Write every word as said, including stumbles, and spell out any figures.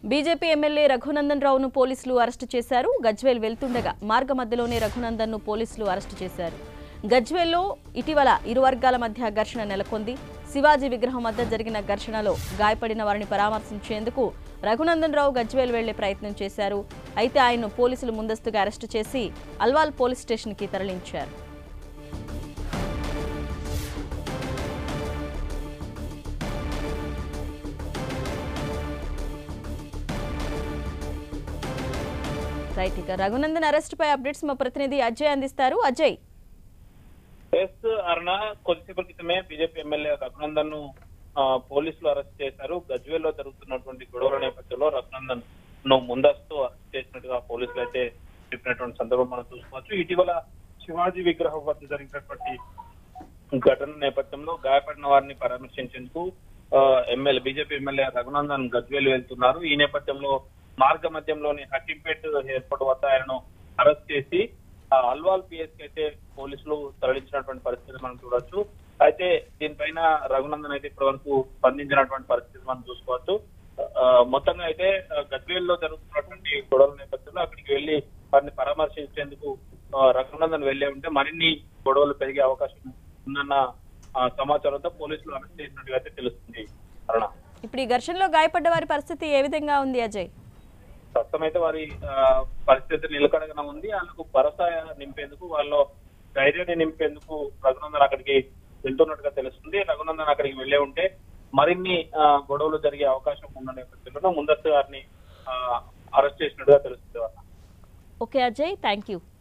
BJP MLA Raghunandan రావును పోలీసులు arrest చేశారు. గజ్వేల్ వెళ్తుండగా మార్గ మధ్యలోనే రఘునందన్ను పోలీసులు అరెస్టు చేశారు. గజ్వేల్లో ఇటీవల ఇరు వర్గాల మధ్య ఘర్షణ నెలకొంది. శివాజీ విగ్రహం వద్ద జరిగిన ఘర్షణలో గాయపడిన వారిని పరామర్శించేందుకు రఘునందన్ రావు గజ్వేల్ వెళ్లే ప్రయత్నం చేశారు. అయితే ఆయన్ను పోలీసులు ముందస్తుగా అరెస్టు చేసి అల్వాల్ పోలీస్ స్టేషన్కి తరలించారు. రైట్, ఇక రఘునందన్ అరెస్ట్ పై అప్డేట్స్ మా ప్రతినిధి అజయ్ అందిస్తారు. అజయ్, ఎస్ అరుణ, కొద్దిసేపటి క్రితమే బీజేపీ ఎమ్మెల్యే రఘునందన్ ను పోలీసులు అరెస్ట్ చేశారు. గజ్వేల్ లో జరుగుతున్నటువంటి గొడవల నేపథ్యంలో రఘునందన్ ను ముందస్తు అరెస్ట్ చేసినట్టుగా పోలీసులు అయితే చెప్పినటువంటి సందర్భం మనం చూసుకోవచ్చు. ఇటీవల శివాజీ విగ్రహం వద్ద జరిగినటువంటి ఘటన నేపథ్యంలో గాయపడిన వారిని పరామర్శించేందుకు MLA BJP MLA Raghunandan Gajwel వెళ్తున్నారు. ఈ నేపథ్యంలో మార్గ మధ్యంలోని హకీంపేట్ ఎయిర్పోర్ట్ వద్ద ఆయనను అరెస్ట్ చేసి అల్వాల్ పిఎస్ కి అయితే పోలీసులు తరలించినటువంటి పరిస్థితి మనం చూడొచ్చు. అయితే దీనిపైన రఘునందన్ అయితే ఇప్పటి వరకు స్పందించినటువంటి పరిస్థితి మనం చూసుకోవచ్చు. మొత్తంగా అయితే గజ్వేల్ లో జరుగుతున్నటువంటి గొడవల నేపథ్యంలో అక్కడికి వెళ్లి వారిని పరామర్శించేందుకు రఘునందన్ వెళ్లే ఉంటే మరిన్ని గొడవలు పెరిగే అవకాశం ఉందన్న సమాచారంతో పోలీసులు అరెస్ట్ చేసినట్టుగా అయితే తెలుస్తుంది. అరుణ, ఇప్పుడు ఈ ఘర్షణలో గాయపడ్డ వారి పరిస్థితి ఏ విధంగా ఉంది అజయ్? ప్రస్తుతం అయితే వారి పరిస్థితి నిలకడగా ఉంది. వాళ్ళకు భరోసా నింపేందుకు, వాళ్ళ ధైర్యాన్ని నింపేందుకు రఘునందన్ అక్కడికి వెళ్తున్నట్టుగా తెలుస్తుంది. రఘునందన్ అక్కడికి వెళ్లే ఉంటే మరిన్ని గొడవలు జరిగే అవకాశం ఉన్న నేపథ్యంలో ముందస్తు వారిని అరెస్ట్ చేసినట్టుగా తెలుస్తుంది. Okay Ajay, thank you.